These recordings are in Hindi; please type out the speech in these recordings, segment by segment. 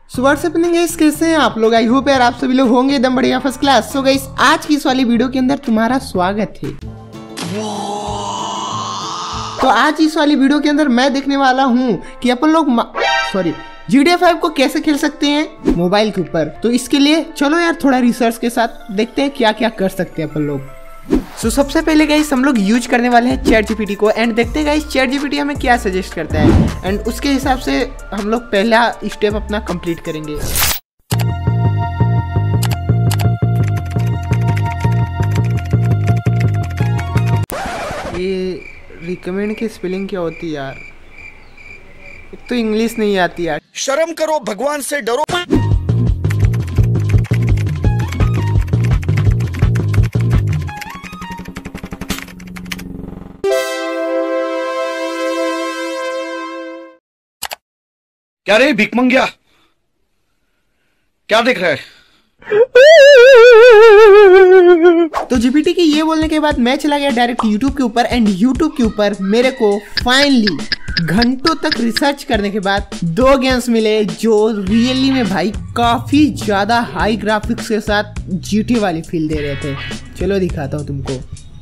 व्हाट्स हैपनिंग गाइस, कैसे हैं आप लोग? आई होप यार आप सभी लोग होंगे एकदम बढ़िया फर्स्ट क्लास। सो गाइस, आज की इस वाली वीडियो के अंदर तुम्हारा स्वागत है। तो आज इस वाली वीडियो के अंदर मैं देखने वाला हूँ कि अपन लोग GTA 5 को कैसे खेल सकते हैं मोबाइल के ऊपर। तो इसके लिए चलो यार थोड़ा रिसर्च के साथ देखते हैं क्या क्या कर सकते हैं अपन लोग। सबसे पहले गाइस हम लोग यूज करने वाले हैं चैट जीपीटी को एंड देखते हैं गाइस चैट जीपीटी हमें क्या सजेस्ट करता है एंड उसके हिसाब से हम लोग पहला स्टेप अपना कंप्लीट करेंगे। ये रिकमेंड की स्पेलिंग क्या होती है यार? एक तो इंग्लिश नहीं आती यार। शर्म करो, भगवान से डरो। क्या रे भिख मंगिया, क्या देख रहा है? तो जीपीटी के ये बोलने के बाद मैं चला गया डायरेक्ट यूट्यूब के ऊपर एंड यूट्यूब के ऊपर मेरे को फाइनली घंटों तक रिसर्च करने के बाद दो गेम्स मिले जो रियली में भाई काफी ज्यादा हाई ग्राफिक्स के साथ जीटी वाली फील दे रहे थे। चलो दिखाता हूँ तुमको।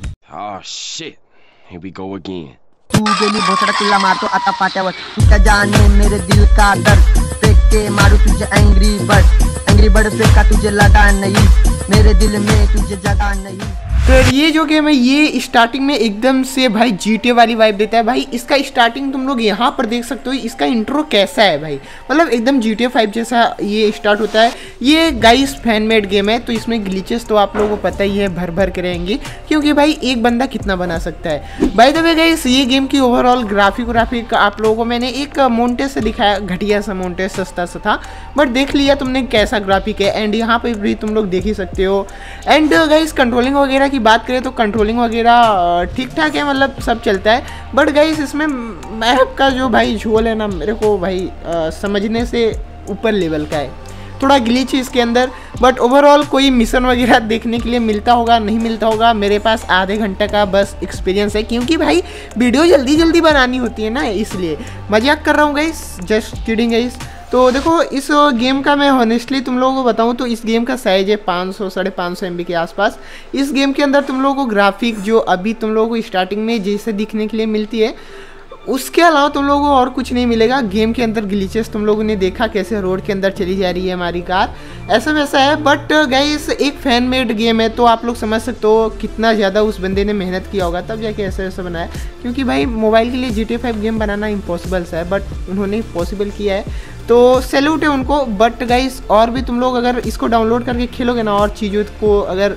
Oh shit, here we go again. तू गेली भोसड़ा चिल्ला मारतो आता पाट्यावर, तू क्या जाने मेरे दिल का दर्द, फेंक के मारू तुझे एंग्री बर्ड फेंका तुझे लगा नहीं, मेरे दिल में तुझे जगह नहीं। तो ये जो गेम है ये स्टार्टिंग में एकदम से भाई GTA वाली वाइब देता है भाई। इसका स्टार्टिंग तुम लोग यहाँ पर देख सकते हो, इसका इंट्रो कैसा है भाई, मतलब एकदम GTA 5 जैसा ये स्टार्ट होता है। ये गाइस फैन मेड गेम है तो इसमें ग्लिचेस तो आप लोगों को पता ही है भर भर के रहेंगी, क्योंकि भाई एक बंदा कितना बना सकता है। बाय द वे गाइस ये गेम की ओवरऑल ग्राफिक आप लोगों को मैंने एक मोन्टेज से दिखाया, घटिया सा मोन्टेज, सस्ता सा था, बट देख लिया तुमने कैसा ग्राफिक है एंड यहाँ पे भी तुम लोग देख ही सकते हो। एंड गाइस कंट्रोलिंग वगैरह की बात करें तो कंट्रोलिंग वगैरह ठीक ठाक है, मतलब सब चलता है। बट गाइस इसमें मैप का जो भाई झोल है ना, मेरे को भाई समझने से ऊपर लेवल का है, थोड़ा ग्लिच है इसके अंदर। बट ओवरऑल कोई मिशन वगैरह देखने के लिए मिलता होगा नहीं मिलता होगा, मेरे पास आधे घंटे का बस एक्सपीरियंस है, क्योंकि भाई वीडियो जल्दी जल्दी बनानी होती है ना, इसलिए मजाक कर रहा हूँ गाइस, जस्ट किडिंग गाइस। तो देखो इस गेम का मैं हॉनेस्टली तुम लोगों को बताऊं तो इस गेम का साइज है 500-550 MB के आसपास। इस गेम के अंदर तुम लोगों को ग्राफिक जो अभी तुम लोगों को स्टार्टिंग में जैसे दिखने के लिए मिलती है, उसके अलावा तुम लोगों को और कुछ नहीं मिलेगा। गेम के अंदर ग्लिचेस तुम लोगों ने देखा कैसे रोड के अंदर चली जा रही है हमारी कार, ऐसा वैसा है। बट गाइस एक फैन मेड गेम है तो आप लोग समझ सकते हो कितना ज़्यादा उस बंदे ने मेहनत किया होगा तब जाके ऐसा ऐसा बनाया, क्योंकि भाई मोबाइल के लिए GTA 5 गेम बनाना इम्पॉसिबल सा है, बट उन्होंने पॉसिबल किया है तो सैल्यूट है उनको। बट गाइस और भी तुम लोग अगर इसको डाउनलोड करके खेलोगे ना और चीज़ों को अगर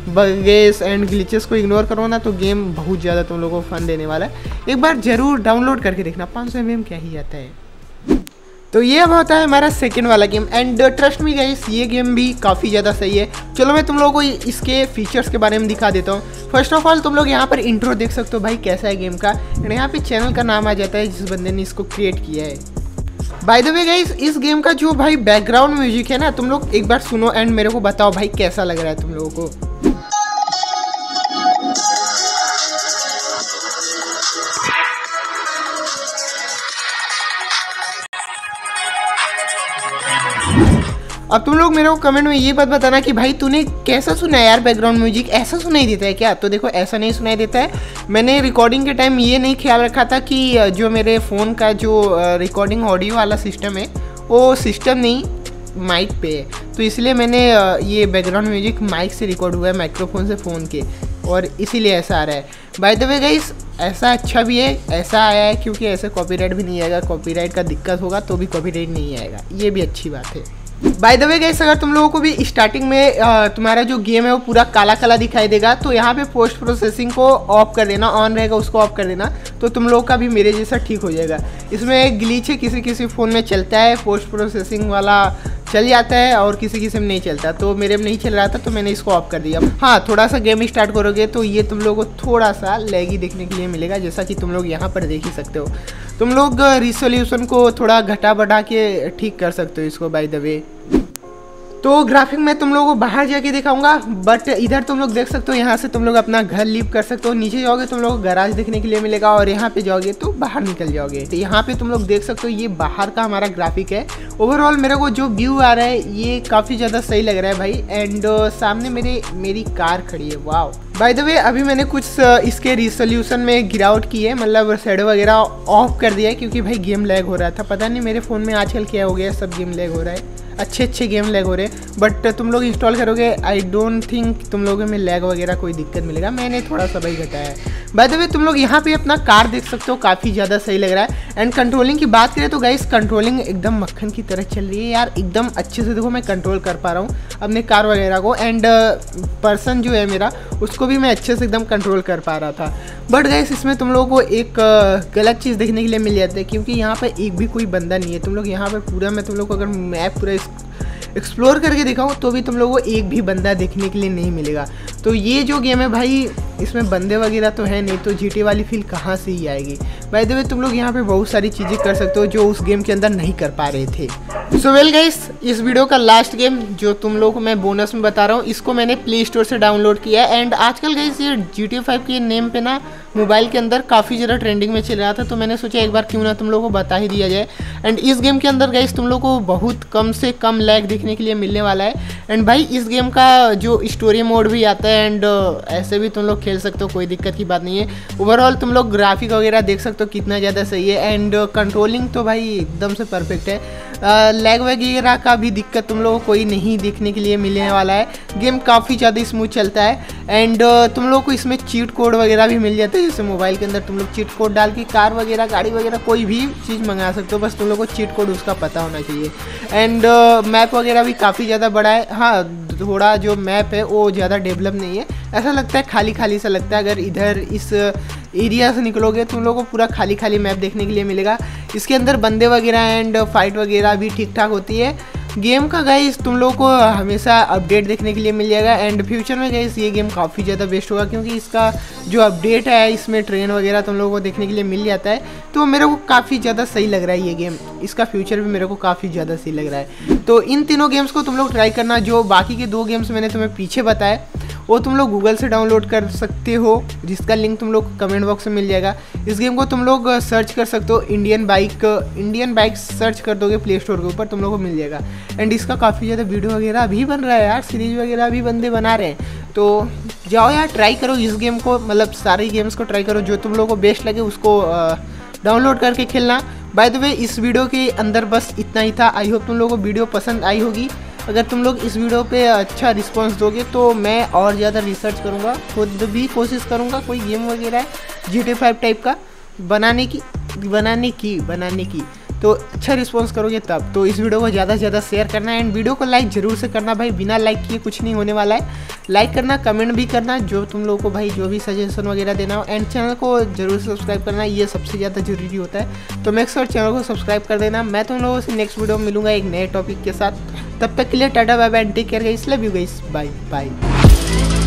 बगेस एंड ग्लिचेस को इग्नोर करो ना तो गेम बहुत ज़्यादा तुम लोगों को फन देने वाला है। एक बार ज़रूर डाउनलोड करके देखना, 500 MB क्या ही आता है। तो ये अब होता है हमारा सेकंड वाला game and trust me guys ये गेम भी काफ़ी ज़्यादा सही है। चलो मैं तुम लोगों को इसके फीचर्स के बारे में दिखा देता हूँ। फर्स्ट ऑफ ऑल तुम लोग यहाँ पर इंट्रो देख सकते हो भाई कैसा है गेम का, एंड यहाँ पे चैनल का नाम आ जाता है जिस बंदे ने इसको क्रिएट किया है। बाय द वे गाइस इस गेम का जो भाई बैकग्राउंड म्यूजिक है ना, तुम लोग एक बार सुनो एंड मेरे को बताओ भाई कैसा लग रहा है तुम लोगों को। अब तुम लोग मेरे को कमेंट में ये बात बताना कि भाई तूने कैसा सुना है यार बैकग्राउंड म्यूजिक, ऐसा सुनाई देता है क्या? तो देखो ऐसा नहीं सुनाई देता है। मैंने रिकॉर्डिंग के टाइम ये नहीं ख्याल रखा था कि जो मेरे फ़ोन का जो रिकॉर्डिंग ऑडियो वाला सिस्टम है वो सिस्टम नहीं माइक पे है, तो इसलिए मैंने ये बैकग्राउंड म्यूजिक माइक से रिकॉर्ड हुआ है, माइक्रोफोन से फ़ोन के, और इसीलिए ऐसा आ रहा है। बाय द वे गाइस ऐसा अच्छा भी है, ऐसा आया है क्योंकि ऐसे कॉपीराइट भी नहीं आएगा, कॉपीराइट का दिक्कत होगा तो भी कॉपीराइट नहीं आएगा, ये भी अच्छी बात है। बाय द वे गाइस अगर तुम लोगों को भी स्टार्टिंग में तुम्हारा जो गेम है वो पूरा काला काला दिखाई देगा तो यहाँ पे पोस्ट प्रोसेसिंग को ऑफ कर देना, ऑन रहेगा उसको ऑफ कर देना, तो तुम लोग का भी मेरे जैसा ठीक हो जाएगा। इसमें ग्लिच है, किसी किसी फ़ोन में चलता है पोस्ट प्रोसेसिंग वाला चल जाता है और किसी किसी में नहीं चलता, तो मेरे में नहीं चल रहा था तो मैंने इसको ऑफ कर दिया। हाँ थोड़ा सा गेम स्टार्ट करोगे तो ये तुम लोगों को थोड़ा सा लैगी देखने के लिए मिलेगा, जैसा कि तुम लोग यहाँ पर देख ही सकते हो। तुम लोग रिसोल्यूशन को थोड़ा घटा बढ़ा के ठीक कर सकते हो इसको बाय द वे। तो ग्राफिक मैं तुम लोगों को बाहर जाके दिखाऊंगा, बट इधर तुम लोग देख सकते हो, यहाँ से तुम लोग अपना घर लीव कर सकते हो। नीचे जाओगे तुम लोग को गैराज देखने के लिए मिलेगा, और यहाँ पे जाओगे तो बाहर निकल जाओगे। तो यहाँ पे तुम लोग देख सकते हो ये बाहर का हमारा ग्राफिक है। ओवरऑल मेरे को जो व्यू आ रहा है ये काफ़ी ज़्यादा सही लग रहा है भाई। एंड सामने मेरी कार खड़ी है, वाह। बाय द वे अभी मैंने कुछ इसके रिसोल्यूशन में गिरावट की है, मतलब शेडो वगैरह ऑफ कर दिया है, क्योंकि भाई गेम लैग हो रहा था। पता नहीं मेरे फ़ोन में आजकल क्या हो गया, सब गेम लैग हो रहा है, अच्छे गेम लैग हो रहे हैं। बट तुम लोग इंस्टॉल करोगे, आई डोंट थिंक तुम लोगों में लैग वगैरह कोई दिक्कत मिलेगा। मैंने थोड़ा सा भाई घटाया है। बाय द वे तुम लोग यहाँ पे अपना कार देख सकते हो, काफ़ी ज़्यादा सही लग रहा है। एंड कंट्रोलिंग की बात करें तो गाइस कंट्रोलिंग एकदम मक्खन की तरह चल रही है यार, एकदम अच्छे से। देखो मैं कंट्रोल कर पा रहा हूँ अपने कार वगैरह को, एंड पर्सन जो है मेरा उसको भी मैं अच्छे से एकदम कंट्रोल कर पा रहा था। बट गाइस इसमें तुम लोगों को एक गलत चीज़ देखने के लिए मिल जाती है, क्योंकि यहाँ पर एक भी कोई बंदा नहीं है। तुम लोग यहाँ पर पूरा, मैं तुम लोग को अगर मैप पूरा एक्सप्लोर करके दिखाऊं तो भी तुम लोगों को एक भी बंदा देखने के लिए नहीं मिलेगा। तो ये जो गेम है भाई, इसमें बंदे वगैरह तो है नहीं, तो जीटी वाली फील कहाँ से ही आएगी। बाय द वे तुम लोग यहाँ पे बहुत सारी चीज़ें कर सकते हो जो उस गेम के अंदर नहीं कर पा रहे थे। सो वेल गाइस, इस वीडियो का लास्ट गेम जो तुम लोग को मैं बोनस में बता रहा हूँ, इसको मैंने प्ले स्टोर से डाउनलोड किया है। एंड आजकल गाइस ये GTA 5 के नेम पे ना मोबाइल के अंदर काफ़ी ज़्यादा ट्रेंडिंग में चल रहा था, तो मैंने सोचा एक बार क्यों ना तुम लोगों को बता ही दिया जाए। एंड इस गेम के अंदर गाइस तुम लोग को बहुत कम से कम लैग देखने के लिए मिलने वाला है। एंड भाई इस गेम का जो स्टोरी मोड भी आता है, एंड ऐसे भी तुम लोग खेल सकते हो, कोई दिक्कत की बात नहीं है। ओवरऑल तुम लोग ग्राफिक वगैरह देख सकते हो कितना ज़्यादा सही है। एंड कंट्रोलिंग तो भाई एकदम से परफेक्ट है, लैग वगैरह का भी दिक्कत तुम लोगों को कोई नहीं देखने के लिए मिलने वाला है। गेम काफ़ी ज़्यादा स्मूथ चलता है। एंड तुम लोग को इसमें चीट कोड वगैरह भी मिल जाता है, जैसे मोबाइल के अंदर तुम लोग चीट कोड डाल के कार वगैरह, गाड़ी वगैरह कोई भी चीज़ मंगा सकते हो, बस तुम लोग को चीट कोड उसका पता होना चाहिए। एंड मैप वगैरह भी काफ़ी ज़्यादा बड़ा है। हाँ, थोड़ा जो मैप है वो ज़्यादा डेवलप नहीं है, ऐसा लगता है खाली खाली सा लगता है। अगर इधर इस एरिया से निकलोगे तुम लोगों को पूरा खाली खाली मैप देखने के लिए मिलेगा। इसके अंदर बंदे वगैरह एंड फाइट वगैरह भी ठीक ठाक होती है। गेम का गाइस तुम लोगों को हमेशा अपडेट देखने के लिए मिल जाएगा। एंड फ्यूचर में गाइस ये गेम काफ़ी ज़्यादा बेस्ट होगा, क्योंकि इसका जो अपडेट है इसमें ट्रेन वगैरह तुम लोगों को देखने के लिए मिल जाता है। तो मेरे को काफ़ी ज़्यादा सही लग रहा है ये गेम, इसका फ्यूचर भी मेरे को काफ़ी ज़्यादा सही लग रहा है। तो इन तीनों गेम्स को तुम लोग ट्राई करना। जो बाकी के 2 गेम्स मैंने तुम्हें पीछे बताए वो तुम लोग गूगल से डाउनलोड कर सकते हो, जिसका लिंक तुम लोग कमेंट बॉक्स में मिल जाएगा। इस गेम को तुम लोग सर्च कर सकते हो, इंडियन बाइक सर्च कर दोगे प्ले स्टोर के ऊपर, तुम लोग को मिल जाएगा। एंड इसका काफ़ी ज़्यादा वीडियो वगैरह भी बन रहा है यार, सीरीज वगैरह भी बंदे बना रहे हैं। तो जाओ यार ट्राई करो इस गेम को, मतलब सारे गेम्स को ट्राई करो, जो तुम लोग को बेस्ट लगे उसको डाउनलोड करके खेलना। बाय द वे इस वीडियो के अंदर बस इतना ही था। आई होप तुम लोगों को वीडियो पसंद आई होगी। अगर तुम लोग इस वीडियो पे अच्छा रिस्पांस दोगे तो मैं और ज़्यादा रिसर्च करूँगा, खुद भी कोशिश करूँगा कोई गेम वगैरह GTA 5 टाइप का बनाने की। तो अच्छा रिस्पांस करोगे तब। तो इस वीडियो को ज़्यादा से ज़्यादा शेयर करना, एंड वीडियो को लाइक जरूर से करना भाई, बिना लाइक किए कुछ नहीं होने वाला है। लाइक करना, कमेंट भी करना, जो तुम लोगों को भाई जो भी सजेशन वगैरह देना हो। एंड चैनल को जरूर सब्सक्राइब करना, ये सबसे ज़्यादा जरूरी होता है। तो मेक श्योर चैनल को सब्सक्राइब कर देना। मैं तुम लोगों से नेक्स्ट वीडियो में मिलूंगा एक नए टॉपिक के साथ। तब तक के लिए tata bye bye and take care guys, love you guys, bye bye.